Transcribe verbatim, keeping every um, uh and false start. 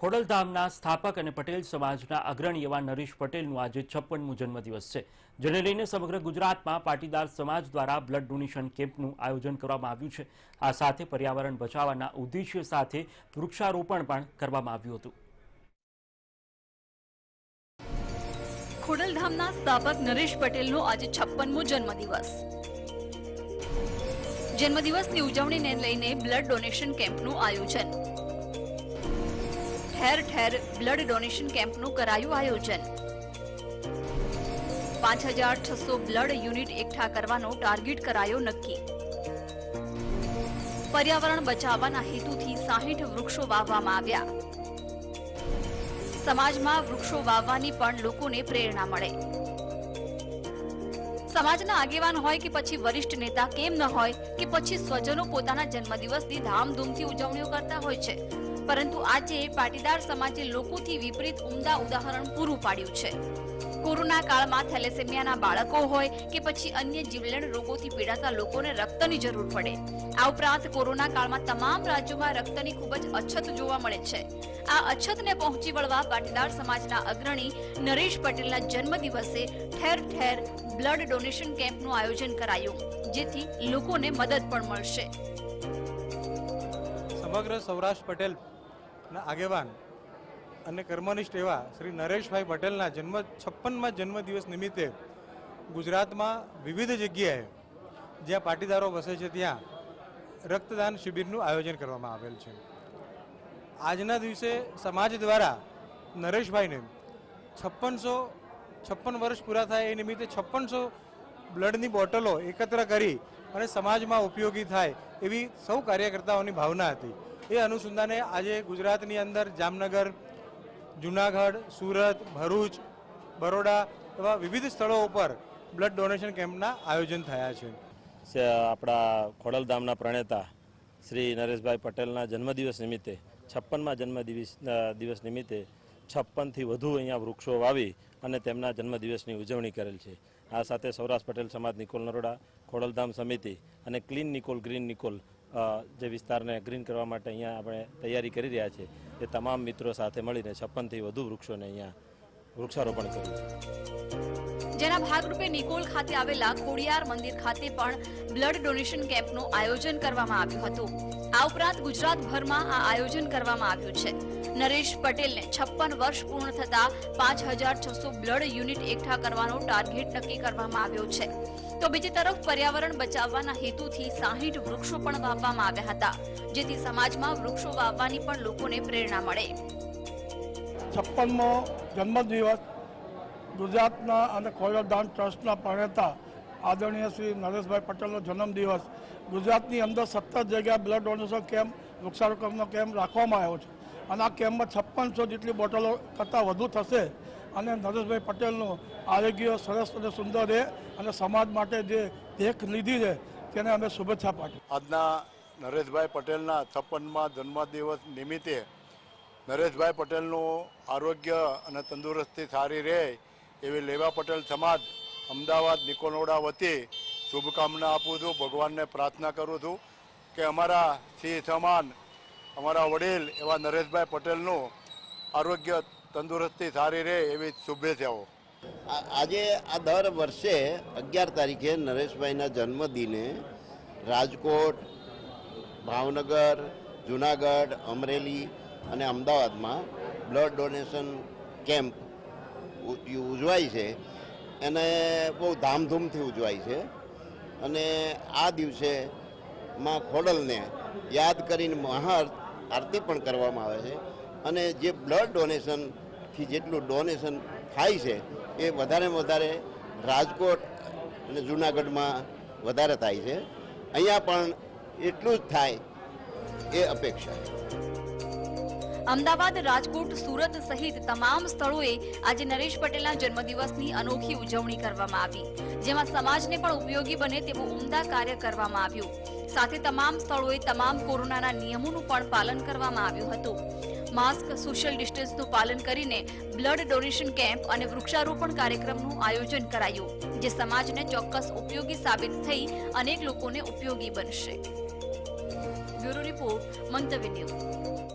ખોડલધામના સ્થાપક અને પટેલ સમાજના અગ્રણી એવા નરેશ પટેલનું આજે છપ્પનમું જન્મદિવસ છે, જેને લઈને સમગ્ર ગુજરાતમાં પાટીદાર સમાજ દ્વારા બ્લડ ડોનેશન કેમ્પનું આયોજન કરવામાં આવ્યું છે। આ સાથે પર્યાવરણ બચાવવાના ઉદ્દેશ્ય સાથે વૃક્ષારોપણ પણ કરવામાં આવ્યું હતું। ખોડલધામના સ્થાપક નરેશ પટેલનો આજે છપ્પનમો જન્મદિવસ। જન્મદિવસની ઉજવણીને લઈને બ્લડ ડોનેશન કેમ્પનું આયોજન। ठेर ठेर ब्लड डोनेशन केम्पनु करायु आयोजन। पांच हजार छसो ब्लड यूनिट एकठा करवानो टार्गेट करायो नक्की। पर्यावरण बचाववाना हेतुथी साठ वृक्षो वाववामां आव्या। समाजमां वृक्षो वाववानी पण लोकोने प्रेरणा मळे। समाजना आगेवान होय के पछी वरिष्ठ नेता केम न होय के पछी स्वजनो पोताना जन्मदिवसनी धामधूमथी उजवणीओ करता होय छे, परंतु आज पाटीदार समाजे लोकोथी विपरीत उमदा उदाहरण पूरुं पाड्युं छे। कोरोना काळमां थेलेसेमियाना बाळको होय के पछी अन्य जीवलेण रोगोथी पीड़ाता लोकोने रक्तनी जरूर पड़े। आ उपरांत कोरोना काळमां तमाम राज्योमां रक्तनी खूब ज अछत जोवा मळे छे। आ अछतने पहोंची वळवा पाटीदार समाजना अग्रणी नरेश पटेलना जन्मदिवसे ठेर ठेर ब्लड डोनेशन केम्पनुं आयोजन करायुं, जेथी लोकोने मदद पण मळशे। समग्र सौराष्ट्र पटेल आगेवान અને કર્મનિષ્ઠ એવા શ્રી નરેશભાઈ પટેલના જન્મ છપ્પનમાં જન્મદિવસ નિમિત્તે ગુજરાતમાં વિવિધ જગ્યાએ જ્યાં પાટીદારો વસે છે ત્યાં રક્તદાન શિબિરનું આયોજન કરવામાં આવેલ છે। આજના દિવસે સમાજ દ્વારા નરેશભાઈને છપ્પનસો છપ્પન વર્ષ પૂરા થાય એ નિમિત્તે છપ્પનસો બ્લડની બોટલો એકત્ર કરી અને સમાજમાં ઉપયોગી થાય એવી સૌ કાર્યકર્તાઓની ભાવના હતી। એ અનુસંધાને આજે ગુજરાતની અંદર જામનગર, જૂનાગઢ, સુરત, ભરૂચ, બરોડા એવા વિવિધ સ્થળો ઉપર બ્લડ ડોનેશન કેમ્પના આયોજન થયા છે। આપણા ખોડલધામના પ્રણેતા શ્રી નરેશભાઈ પટેલના જન્મદિવસ નિમિત્તે છપ્પનમાં જન્મદિવસ દિવસ નિમિત્તે છપ્પનથી વધુ અહીંયા વૃક્ષો વાવી અને તેમના જન્મદિવસની ઉજવણી કરેલ છે। આ સાથે સૌરાષ્ટ્ર પટેલ સમાજ નિકોલ નરોડા, ખોડલધામ સમિતિ અને ક્લીન નિકોલ ગ્રીન નિકોલ જે વિસ્તારને ગ્રીન કરવા માટે અહીંયા આપણે તૈયારી કરી રહ્યા છે એ તમામ મિત્રો સાથે મળીને છપ્પનથી વધુ વૃક્ષોને અહીંયા વૃક્ષારોપણ કર્યું છે। જેના ભાગરૂપે નિકોલ ખાતે આવેલા ખોડિયાર મંદિર ખાતે પણ બ્લડ ડોનેશન કેમ્પનું આયોજન કરવામાં આવ્યું હતું। આ ઉપરાંત ગુજરાતભરમાં આ આયોજન કરવામાં આવ્યું છે। નરેશ પટેલને છપ્પન વર્ષ પૂર્ણ થતા પાંચ હજાર છસો બ્લડ યુનિટ એકઠા કરવાનો ટાર્ગેટ નક્કી કરવામાં આવ્યો છે। તો બીજી તરફ पर्यावरण बचाववाना हेतुथी साठ वृक्षो पण वाववामां आव्या हता, जेथी समाजमां वृक्षो वाववानी पण लोकोने प्रेरणा मळे। छप्पनमो जन्मदिवस गुजरातना अने खोडलधाम ट्रस्टना प्रणेता आदरणीय श्री नरेशभाई पटेलनो जन्मदिवस गुजरातनी अंदर सत्तर जगह ब्लड डोनेशन केम्प वृक्षारोपणनो केम्प राखवामां आव्यो छे અને આ કેમ્પમાં છપ્પનસો જેટલી બોટલો કરતાં વધુ થશે અને નરેશભાઈ પટેલનું આરોગ્ય સરસ અને સુંદર રહે અને સમાજ માટે જે દેખ લીધી છે તેને અમે શુભેચ્છા પાઠવી। આજના નરેશભાઈ પટેલના છપ્પનમાં જન્મદિવસ નિમિત્તે નરેશભાઈ પટેલનું આરોગ્ય અને તંદુરસ્તી સારી રહે એવી લેવા પટેલ સમાજ અમદાવાદ નિકોનોડા વતી શુભકામના આપું છું। ભગવાનને પ્રાર્થના કરું છું કે અમારા સિંહ સમાન અમારા વડીલ એવા નરેશભાઈ પટેલનું આરોગ્ય તંદુરસ્તી સારી રહે એવી શુભેચ્છાઓ। આજે આ દર વર્ષે અગિયાર તારીખે નરેશભાઈના જન્મદિને રાજકોટ, ભાવનગર, જૂનાગઢ, અમરેલી અને અમદાવાદમાં બ્લડ ડોનેશન કેમ્પ ઉજવાય છે અને બહુ ધામધૂમથી ઉજવાય છે અને આ દિવસે માં ખોડલને યાદ કરીને મહા આરતી પણ કરવામાં આવે છે અને જે બ્લડ ડોનેશનથી જેટલું ડોનેશન થાય છે એ વધારે વધારે રાજકોટ અને જૂનાગઢમાં વધારે થાય છે, અહીંયા પણ એટલું જ થાય એ અપેક્ષા છે। અમદાવાદ, રાજકોટ, સુરત સહિત તમામ સ્થળોએ આજે નરેશ પટેલના જન્મદિવસની અનોખી ઉજવણી કરવામાં આવી, જેમાં સમાજને પણ ઉપયોગી બને તેવું ઉમદા કાર્ય કરવામાં આવ્યું। સાથે તમામ સ્થળોએ તમામ કોરોનાના નિયમોનું પણ પાલન કરવામાં આવ્યું હતું। માસ્ક, સોશિયલ ડિસ્ટન્સનું પાલન કરીને બ્લડ ડોનેશન કેમ્પ અને વૃક્ષારોપણ કાર્યક્રમનું આયોજન કરાયું, જે સમાજને ચોક્કસ ઉપયોગી સાબિત થઈ અનેક લોકોને ઉપયોગી બનશે। Bureau report, Mantavya news.